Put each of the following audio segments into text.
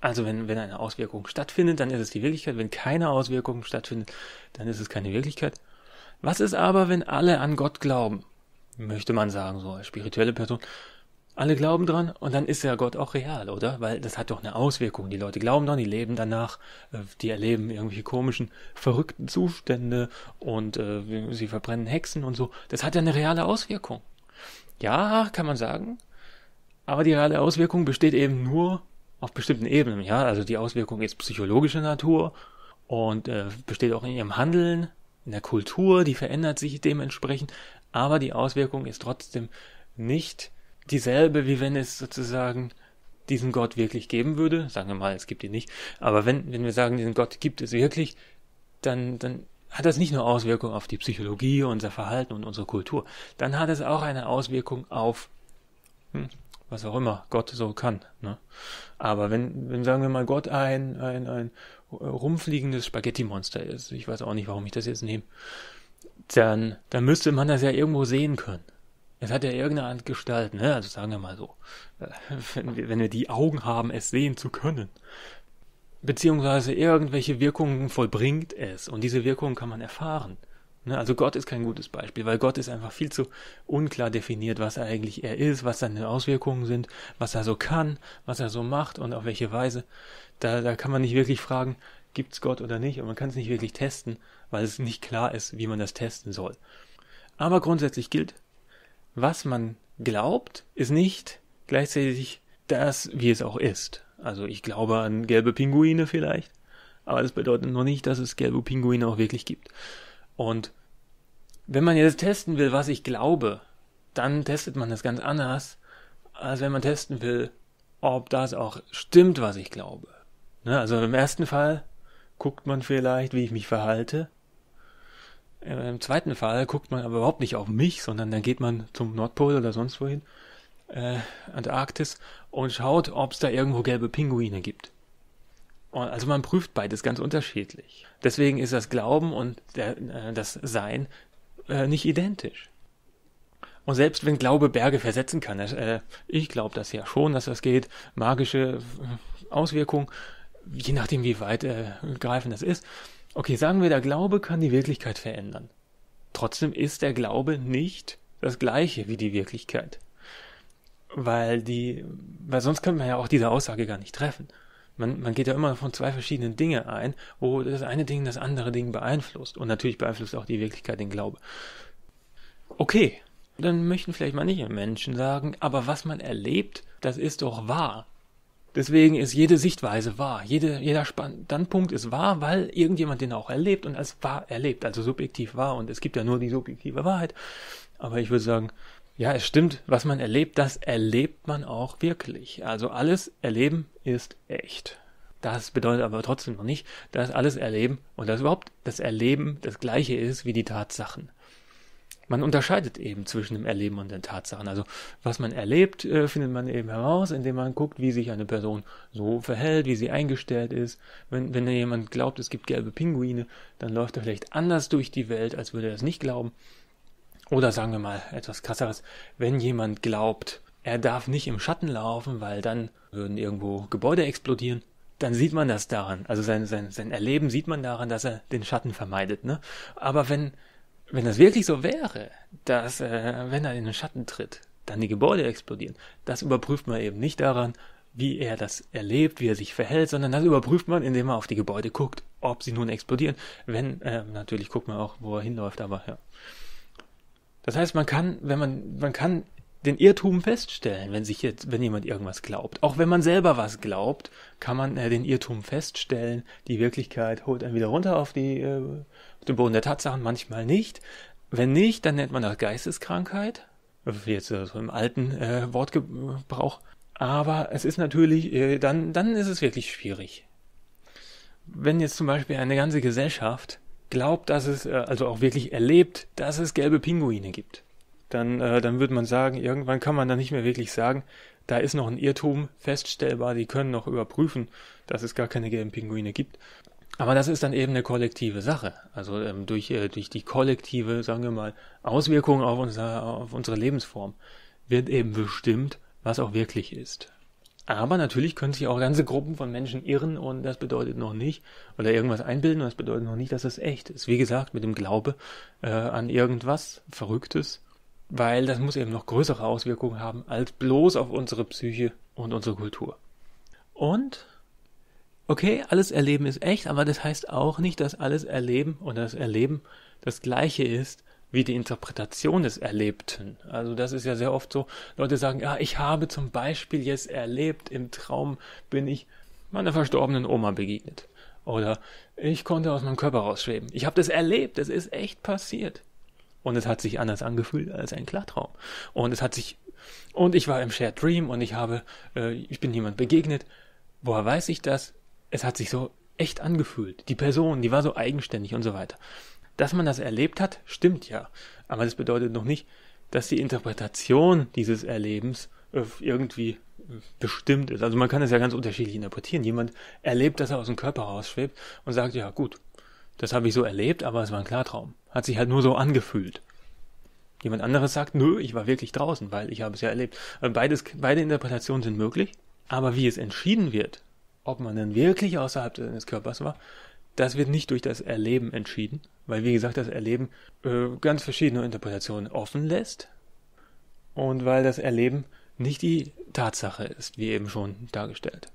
Also wenn eine Auswirkung stattfindet, dann ist es die Wirklichkeit. Wenn keine Auswirkung stattfindet, dann ist es keine Wirklichkeit. Was ist aber, wenn alle an Gott glauben? Möchte man sagen, so als spirituelle Person. Alle glauben dran und dann ist ja Gott auch real, oder? Weil das hat doch eine Auswirkung. Die Leute glauben dran, die leben danach, die erleben irgendwelche komischen, verrückten Zustände und sie verbrennen Hexen und so. Das hat ja eine reale Auswirkung. Ja, kann man sagen. Aber die reale Auswirkung besteht eben nur auf bestimmten Ebenen. Ja, also die Auswirkung ist psychologischer Natur und besteht auch in ihrem Handeln, in der Kultur, die verändert sich dementsprechend. Aber die Auswirkung ist trotzdem nicht dieselbe, wie wenn es sozusagen diesen Gott wirklich geben würde. Sagen wir mal, es gibt ihn nicht. Aber wenn wir sagen, diesen Gott gibt es wirklich, dann hat das nicht nur Auswirkungen auf die Psychologie, unser Verhalten und unsere Kultur. Dann hat es auch eine Auswirkung auf, was auch immer Gott so kann. Ne? Aber wenn sagen wir mal, Gott ein rumfliegendes Spaghetti-Monster ist, ich weiß auch nicht, warum ich das jetzt nehme, dann müsste man das ja irgendwo sehen können. Es hat ja irgendeine Art Gestalt, ne? Also sagen wir mal so, wenn wir die Augen haben, es sehen zu können. Beziehungsweise irgendwelche Wirkungen vollbringt es und diese Wirkungen kann man erfahren. Ne? Also Gott ist kein gutes Beispiel, weil Gott ist einfach viel zu unklar definiert, was eigentlich er ist, was seine Auswirkungen sind, was er so kann, was er so macht und auf welche Weise. Da kann man nicht wirklich fragen, gibt's Gott oder nicht, und man kann es nicht wirklich testen, weil es nicht klar ist, wie man das testen soll. Aber grundsätzlich gilt, was man glaubt, ist nicht gleichzeitig das, wie es auch ist. Also ich glaube an gelbe Pinguine vielleicht, aber das bedeutet noch nicht, dass es gelbe Pinguine auch wirklich gibt. Und wenn man jetzt testen will, was ich glaube, dann testet man das ganz anders, als wenn man testen will, ob das auch stimmt, was ich glaube. Ne? Also im ersten Fall guckt man vielleicht, wie ich mich verhalte. Im zweiten Fall guckt man aber überhaupt nicht auf mich, sondern dann geht man zum Nordpol oder sonst wohin, Antarktis, und schaut, ob es da irgendwo gelbe Pinguine gibt. Und also man prüft beides ganz unterschiedlich. Deswegen ist das Glauben und das Sein nicht identisch. Und selbst wenn Glaube Berge versetzen kann, ich glaube das ja schon, dass das geht, magische Auswirkungen, je nachdem wie weit greifend das ist. Okay, sagen wir, der Glaube kann die Wirklichkeit verändern. Trotzdem ist der Glaube nicht das Gleiche wie die Wirklichkeit. Weil sonst könnte man ja auch diese Aussage gar nicht treffen. Man geht ja immer von zwei verschiedenen Dingen ein, wo das eine Ding das andere Ding beeinflusst. Und natürlich beeinflusst auch die Wirklichkeit den Glaube. Okay, dann möchten vielleicht manche Menschen sagen, aber was man erlebt, das ist doch wahr. Deswegen ist jede Sichtweise wahr. Jeder Standpunkt ist wahr, weil irgendjemand den auch erlebt und als wahr erlebt, also subjektiv wahr. Und es gibt ja nur die subjektive Wahrheit. Aber ich würde sagen, ja, es stimmt, was man erlebt, das erlebt man auch wirklich. Also alles Erleben ist echt. Das bedeutet aber trotzdem noch nicht, dass alles Erleben und dass überhaupt das Erleben das gleiche ist wie die Tatsachen. Man unterscheidet eben zwischen dem Erleben und den Tatsachen. Also was man erlebt, findet man eben heraus, indem man guckt, wie sich eine Person so verhält, wie sie eingestellt ist. Wenn jemand glaubt, es gibt gelbe Pinguine, dann läuft er vielleicht anders durch die Welt, als würde er es nicht glauben. Oder sagen wir mal etwas krasseres, wenn jemand glaubt, er darf nicht im Schatten laufen, weil dann würden irgendwo Gebäude explodieren, dann sieht man das daran. Also sein Erleben sieht man daran, dass er den Schatten vermeidet. Ne? Aber wenn das wirklich so wäre, dass wenn er in den Schatten tritt, dann die Gebäude explodieren, das überprüft man eben nicht daran, wie er das erlebt, wie er sich verhält, sondern das überprüft man, indem man auf die Gebäude guckt, ob sie nun explodieren. Natürlich guckt man auch, wo er hinläuft, aber ja. Das heißt, man kann den Irrtum feststellen, wenn jemand irgendwas glaubt. Auch wenn man selber was glaubt, kann man den Irrtum feststellen. Die Wirklichkeit holt einen wieder runter auf den Boden der Tatsachen, manchmal nicht. Wenn nicht, dann nennt man das Geisteskrankheit. Jetzt so im alten Wortgebrauch. Aber es ist natürlich, dann ist es wirklich schwierig. Wenn jetzt zum Beispiel eine ganze Gesellschaft glaubt, dass es, also auch wirklich erlebt, dass es gelbe Pinguine gibt, dann würde man sagen, irgendwann kann man dann nicht mehr wirklich sagen, da ist noch ein Irrtum feststellbar, die können noch überprüfen, dass es gar keine gelben Pinguine gibt. Aber das ist dann eben eine kollektive Sache. Also durch die kollektive, sagen wir mal, Auswirkungen auf unsere Lebensform wird eben bestimmt, was auch wirklich ist. Aber natürlich können sich auch ganze Gruppen von Menschen irren und das bedeutet noch nicht, oder irgendwas einbilden und das bedeutet noch nicht, dass es echt ist. Wie gesagt, mit dem Glaube an irgendwas Verrücktes, weil das muss eben noch größere Auswirkungen haben als bloß auf unsere Psyche und unsere Kultur. Und, okay, alles Erleben ist echt, aber das heißt auch nicht, dass alles Erleben und das Erleben das Gleiche ist wie die Interpretation des Erlebten. Also das ist ja sehr oft so, Leute sagen, ja, ich habe zum Beispiel jetzt erlebt, im Traum bin ich meiner verstorbenen Oma begegnet. Oder ich konnte aus meinem Körper rausschweben. Ich habe das erlebt, das ist echt passiert. Und es hat sich anders angefühlt als ein Klartraum. Und ich war im Shared Dream und ich bin jemand begegnet. Woher weiß ich das? Es hat sich so echt angefühlt. Die Person, die war so eigenständig und so weiter. Dass man das erlebt hat, stimmt ja. Aber das bedeutet noch nicht, dass die Interpretation dieses Erlebens irgendwie bestimmt ist. Also man kann es ja ganz unterschiedlich interpretieren. Jemand erlebt, dass er aus dem Körper rausschwebt und sagt, ja gut, das habe ich so erlebt, aber es war ein Klartraum. Hat sich halt nur so angefühlt. Jemand anderes sagt, nö, ich war wirklich draußen, weil ich habe es ja erlebt. Beide Interpretationen sind möglich, aber wie es entschieden wird, ob man denn wirklich außerhalb des Körpers war, das wird nicht durch das Erleben entschieden, weil wie gesagt das Erleben ganz verschiedene Interpretationen offen lässt und weil das Erleben nicht die Tatsache ist, wie eben schon dargestellt.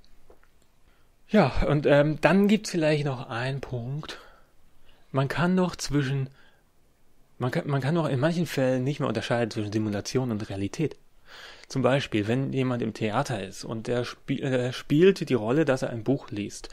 Ja, und dann gibt es vielleicht noch einen Punkt. Man kann doch in manchen Fällen nicht mehr unterscheiden zwischen Simulation und Realität. Zum Beispiel, wenn jemand im Theater ist und der spielt die Rolle, dass er ein Buch liest.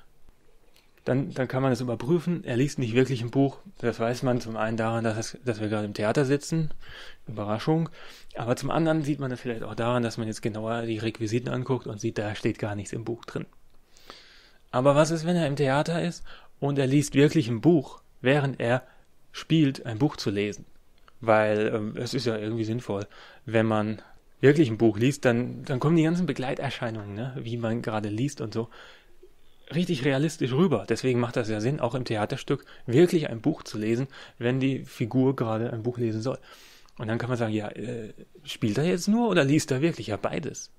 Dann kann man das überprüfen. Er liest nicht wirklich ein Buch. Das weiß man zum einen daran, dass wir gerade im Theater sitzen. Überraschung. Aber zum anderen sieht man das vielleicht auch daran, dass man jetzt genauer die Requisiten anguckt und sieht, da steht gar nichts im Buch drin. Aber was ist, wenn er im Theater ist und er liest wirklich ein Buch, während er spielt, ein Buch zu lesen? Weil es ist ja irgendwie sinnvoll, wenn man wirklich ein Buch liest, dann kommen die ganzen Begleiterscheinungen, ne, wie man gerade liest und so, richtig realistisch rüber. Deswegen macht das ja Sinn, auch im Theaterstück wirklich ein Buch zu lesen, wenn die Figur gerade ein Buch lesen soll. Und dann kann man sagen, ja, spielt er jetzt nur oder liest er wirklich? Ja, beides.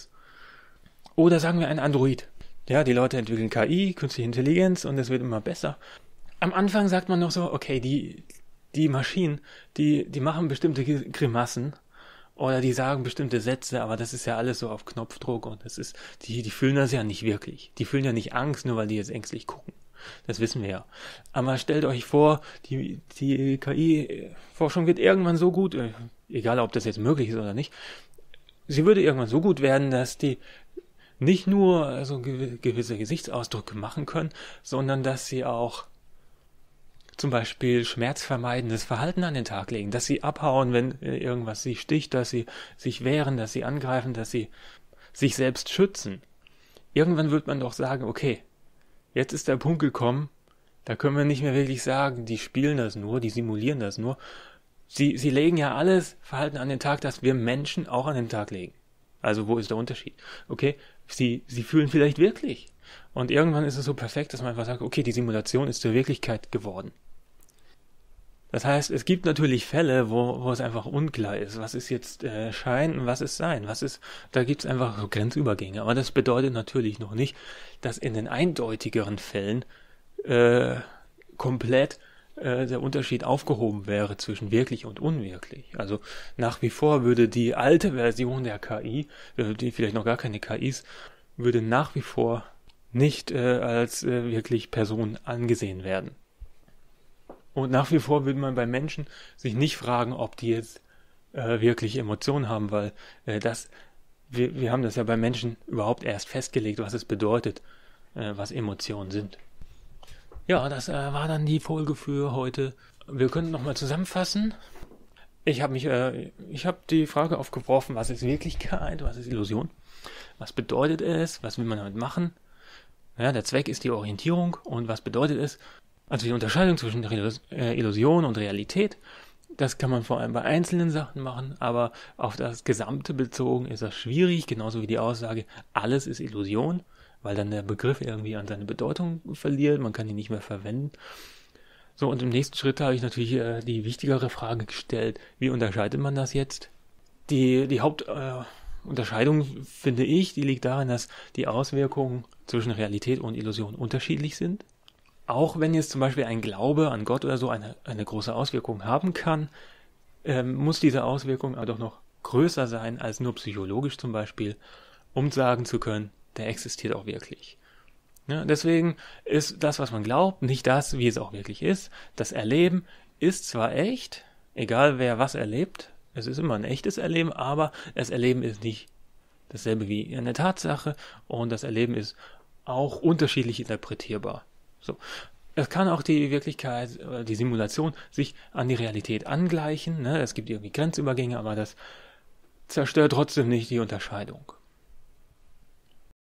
Oder sagen wir ein Android. Ja, die Leute entwickeln KI, künstliche Intelligenz und es wird immer besser. Am Anfang sagt man noch so, okay, die Maschinen, die machen bestimmte Grimassen oder die sagen bestimmte Sätze, aber das ist ja alles so auf Knopfdruck und die fühlen das ja nicht wirklich. Die fühlen ja nicht Angst, nur weil die jetzt ängstlich gucken. Das wissen wir ja. Aber stellt euch vor, die KI-Forschung wird irgendwann so gut, egal ob das jetzt möglich ist oder nicht, sie würde irgendwann so gut werden, dass die nicht nur so gewisse Gesichtsausdrücke machen können, sondern dass sie auch zum Beispiel schmerzvermeidendes Verhalten an den Tag legen, dass sie abhauen, wenn irgendwas sie sticht, dass sie sich wehren, dass sie angreifen, dass sie sich selbst schützen. Irgendwann wird man doch sagen, okay, jetzt ist der Punkt gekommen, da können wir nicht mehr wirklich sagen, die spielen das nur, die simulieren das nur. Sie legen ja alles Verhalten an den Tag, das wir Menschen auch an den Tag legen. Also wo ist der Unterschied? Okay, sie fühlen vielleicht wirklich. Und irgendwann ist es so perfekt, dass man einfach sagt, okay, die Simulation ist zur Wirklichkeit geworden. Das heißt, es gibt natürlich Fälle, wo es einfach unklar ist, was ist jetzt Schein und was ist Sein. Da gibt es einfach so Grenzübergänge. Aber das bedeutet natürlich noch nicht, dass in den eindeutigeren Fällen komplett der Unterschied aufgehoben wäre zwischen wirklich und unwirklich. Also nach wie vor würde die alte Version der KI, die vielleicht noch gar keine KI ist, würde nach wie vor nicht als wirklich Person angesehen werden. Und nach wie vor würde man bei Menschen sich nicht fragen, ob die jetzt wirklich Emotionen haben, weil wir haben das ja bei Menschen überhaupt erst festgelegt, was es bedeutet, was Emotionen sind. Ja, das war dann die Folge für heute. Wir können nochmal zusammenfassen. Ich habe die Frage aufgeworfen, was ist Wirklichkeit, was ist Illusion, was bedeutet es, was will man damit machen. Ja, der Zweck ist die Orientierung und was bedeutet es? Also die Unterscheidung zwischen Illusion und Realität, das kann man vor allem bei einzelnen Sachen machen, aber auf das Gesamte bezogen ist das schwierig, genauso wie die Aussage, alles ist Illusion, weil dann der Begriff irgendwie an seine Bedeutung verliert, man kann ihn nicht mehr verwenden. So, und im nächsten Schritt habe ich natürlich die wichtigere Frage gestellt, wie unterscheidet man das jetzt? Die Unterscheidung, finde ich, die liegt darin, dass die Auswirkungen zwischen Realität und Illusion unterschiedlich sind. Auch wenn jetzt zum Beispiel ein Glaube an Gott oder so eine große Auswirkung haben kann, muss diese Auswirkung aber doch noch größer sein als nur psychologisch zum Beispiel, um sagen zu können, der existiert auch wirklich. Ja, deswegen ist das, was man glaubt, nicht das, wie es auch wirklich ist. Das Erleben ist zwar echt, egal wer was erlebt, es ist immer ein echtes Erleben, aber das Erleben ist nicht dasselbe wie eine Tatsache und das Erleben ist auch unterschiedlich interpretierbar. So. Es kann auch die Wirklichkeit, die Simulation sich an die Realität angleichen. Ne? Es gibt irgendwie Grenzübergänge, aber das zerstört trotzdem nicht die Unterscheidung.